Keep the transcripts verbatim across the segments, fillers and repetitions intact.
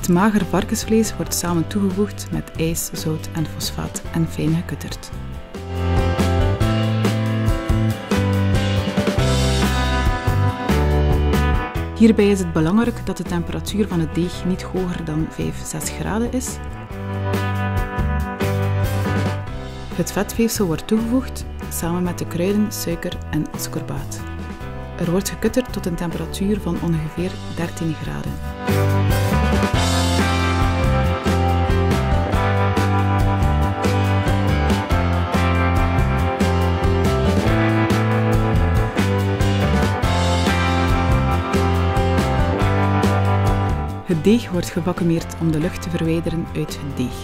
Het mager varkensvlees wordt samen toegevoegd met ijs, zout en fosfaat en fijn gekutterd. Hierbij is het belangrijk dat de temperatuur van het deeg niet hoger dan vijf tot zes graden is. Het vetweefsel wordt toegevoegd samen met de kruiden, suiker en ascorbaat. Er wordt gekutterd tot een temperatuur van ongeveer dertien graden. Het deeg wordt gevacuumeerd om de lucht te verwijderen uit het deeg.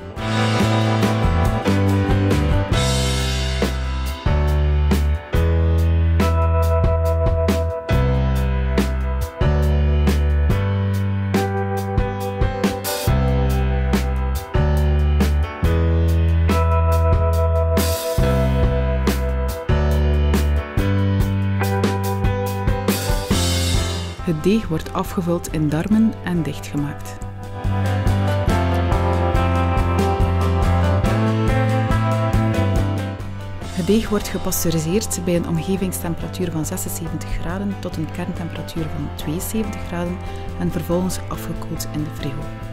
Het deeg wordt afgevuld in darmen en dichtgemaakt. Het deeg wordt gepasteuriseerd bij een omgevingstemperatuur van zesenzeventig graden tot een kerntemperatuur van tweeënzeventig graden en vervolgens afgekoeld in de frigo.